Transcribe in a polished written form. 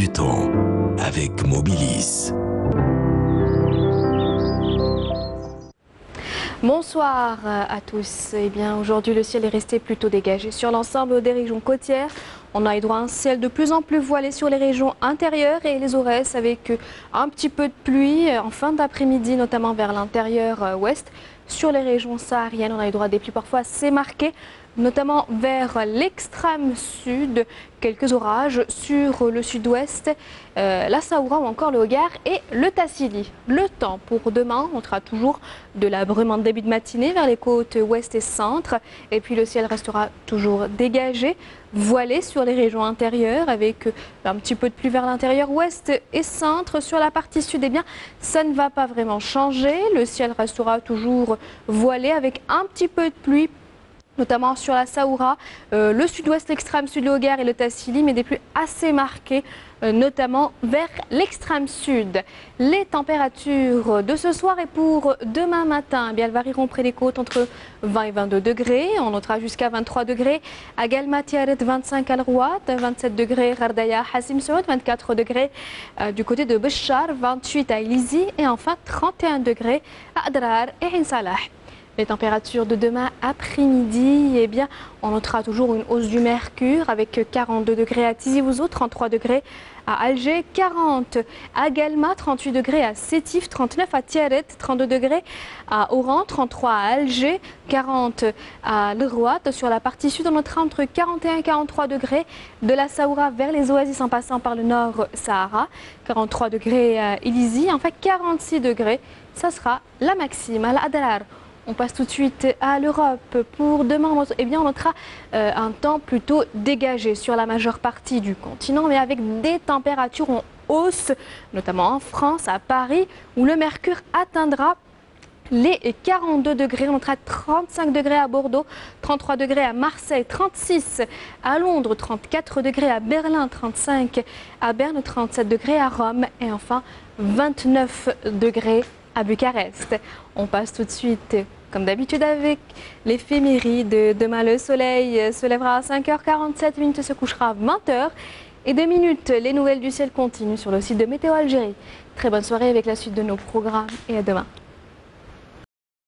du temps avec Mobilis. Bonsoir à tous. Eh bien, aujourd'hui, le ciel est resté plutôt dégagé sur l'ensemble des régions côtières. On a eu droit à un ciel de plus en plus voilé sur les régions intérieures et les Aurès avec un petit peu de pluie en fin d'après-midi, notamment vers l'intérieur ouest. Sur les régions sahariennes, on a eu droit à des pluies parfois assez marquées, notamment vers l'extrême sud, quelques orages sur le sud-ouest, la Saoura ou encore le Hogar et le Tassili. Le temps pour demain, on aura toujours de la brume en début de matinée vers les côtes ouest et centre, et puis le ciel restera toujours dégagé, voilé sur les régions intérieures avec un petit peu de pluie vers l'intérieur ouest et centre. Sur la partie sud, eh bien, ça ne va pas vraiment changer, le ciel restera toujours voilé avec un petit peu de pluie, notamment sur la Saoura, le sud-ouest, l'extrême sud, le Hogar et le Tassili, mais des pluies assez marquées, notamment vers l'extrême sud. Les températures de ce soir et pour demain matin, eh bien, elles varieront près des côtes entre 20 et 22 degrés. On notera jusqu'à 23 degrés à Galma Tiaret, 25 à Al-Rouat, 27 degrés Ghardaya, Hassim Saoud, 24 degrés du côté de Béchar, 28 à Ilizi et enfin 31 degrés à Adrar et Ain Salah. Les températures de demain après-midi, eh bien, on notera toujours une hausse du mercure avec 42 degrés à Tizi Ouzou, 33 degrés à Alger, 40 à Galma, 38 degrés à Sétif, 39 à Tiaret, 32 degrés à Oran, 33 à Alger, 40 à Lerouat. Sur la partie sud, on notera entre 41 et 43 degrés de la Saoura vers les oasis en passant par le nord Sahara, 43 degrés à Ilizi, enfin 46 degrés, ça sera la maxime à l'Adrar. On passe tout de suite à l'Europe. Pour demain, eh bien, on notera un temps plutôt dégagé sur la majeure partie du continent, mais avec des températures en hausse, notamment en France, à Paris, où le mercure atteindra les 42 degrés. On notera 35 degrés à Bordeaux, 33 degrés à Marseille, 36 à Londres, 34 degrés à Berlin, 35 à Berne, 37 degrés à Rome et enfin 29 degrés à Bucarest. On passe tout de suite, comme d'habitude, avec l'éphéméride. Demain, le soleil se lèvera à 5h47, se couchera à 20h. Et 2 minutes, les nouvelles du ciel continuent sur le site de Météo Algérie. Très bonne soirée avec la suite de nos programmes et à demain.